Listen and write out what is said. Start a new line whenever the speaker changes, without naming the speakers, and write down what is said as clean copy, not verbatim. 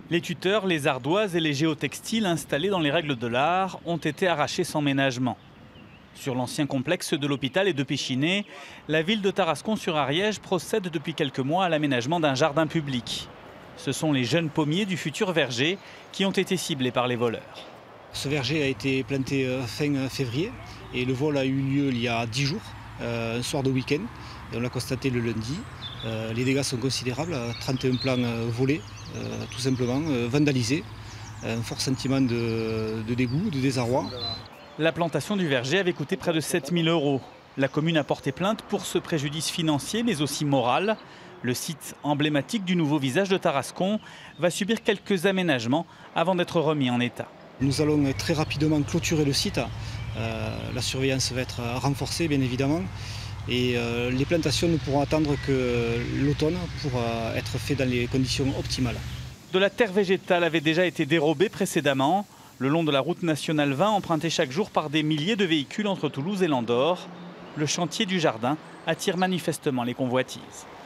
Les tuteurs, les ardoises et les géotextiles installés dans les règles de l'art ont été arrachés sans ménagement. Sur l'ancien complexe de l'hôpital et de Péchiné, la ville de Tarascon-sur-Ariège procède depuis quelques mois à l'aménagement d'un jardin public. Ce sont les jeunes pommiers du futur verger qui ont été ciblés par les voleurs.
Ce verger a été planté fin février et le vol a eu lieu il y a 10 jours, un soir de week-end. Et on l'a constaté le lundi. Les dégâts sont considérables, 31 plants volés, tout simplement, vandalisés. Un fort sentiment de dégoût, de désarroi.
La plantation du verger avait coûté près de 7 000 €. La commune a porté plainte pour ce préjudice financier mais aussi moral. Le site emblématique du nouveau visage de Tarascon va subir quelques aménagements avant d'être remis en état.
Nous allons très rapidement clôturer le site. La surveillance va être renforcée bien évidemment. Et les plantations ne pourront attendre que l'automne pour être faites dans les conditions optimales.
De la terre végétale avait déjà été dérobée précédemment, le long de la route nationale 20 empruntée chaque jour par des milliers de véhicules entre Toulouse et l'Andorre. Le chantier du jardin attire manifestement les convoitises.